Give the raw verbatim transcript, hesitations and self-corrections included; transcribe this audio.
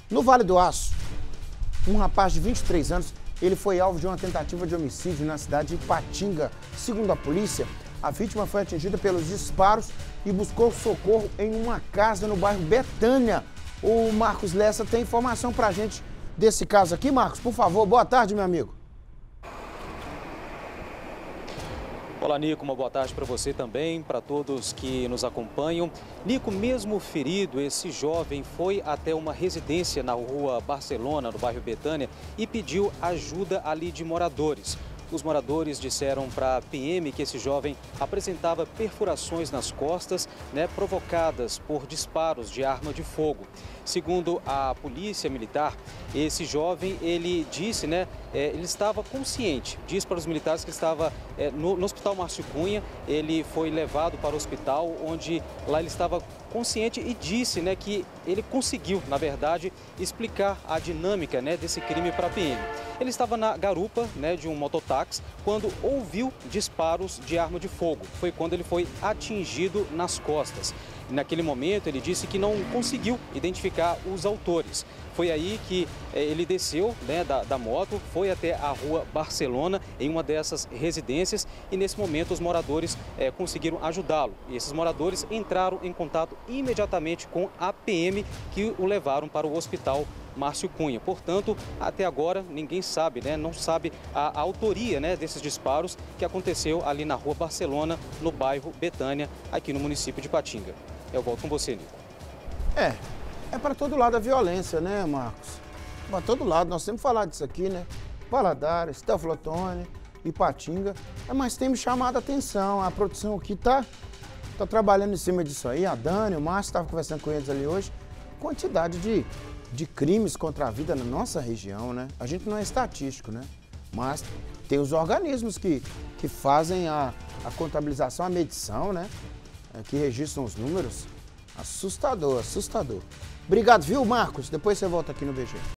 No Vale do Aço, um rapaz de vinte e três anos, ele foi alvo de uma tentativa de homicídio na cidade de Ipatinga. Segundo a polícia, a vítima foi atingida pelos disparos e buscou socorro em uma casa no bairro Betânia. O Marcos Lessa tem informação pra gente desse caso aqui. Marcos, por favor, boa tarde, meu amigo. Olá, Nico, uma boa tarde para você também, para todos que nos acompanham. Nico, mesmo ferido, esse jovem foi até uma residência na rua Barcelona, no bairro Betânia, e pediu ajuda ali de moradores. Os moradores disseram para a P M que esse jovem apresentava perfurações nas costas, né, provocadas por disparos de arma de fogo. Segundo a polícia militar, esse jovem, ele disse, né, é, ele estava consciente. Diz para os militares que estava é, no, no Hospital Márcio Cunha. Ele foi levado para o hospital, onde lá ele estava consciente e disse, né, que ele conseguiu, na verdade, explicar a dinâmica, né, desse crime para a P M. Ele estava na garupa, né, de um mototáxi quando ouviu disparos de arma de fogo. Foi quando ele foi atingido nas costas. Naquele momento, ele disse que não conseguiu identificar os autores. Foi aí que eh, ele desceu, né, da, da moto, foi até a rua Barcelona, em uma dessas residências, e nesse momento os moradores eh, conseguiram ajudá-lo. E esses moradores entraram em contato imediatamente com a P M, que o levaram para o hospital Márcio Cunha. Portanto, até agora ninguém sabe, né, não sabe a, a autoria, né, desses disparos que aconteceu ali na rua Barcelona, no bairro Betânia, aqui no município de Ipatinga. Eu volto com você, Nico. É, é para todo lado a violência, né, Marcos? Para todo lado, nós sempre falamos disso aqui, né? Valadares, Teoflotone, Ipatinga, mas tem me chamado a atenção. A produção aqui tá, tá trabalhando em cima disso aí. A Dani, o Márcio, estava conversando com eles ali hoje. Quantidade de, de crimes contra a vida na nossa região, né? A gente não é estatístico, né? Mas tem os organismos que, que fazem a, a contabilização, a medição, né? Que registram os números. Assustador, assustador. Obrigado, viu, Marcos? Depois você volta aqui no B G.